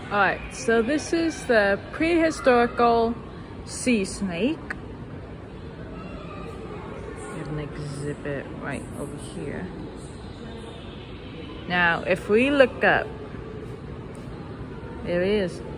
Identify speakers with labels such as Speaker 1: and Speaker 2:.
Speaker 1: Alright, so this is the prehistorical sea snake. We have an exhibit right over here. Now, if we look up, there he is.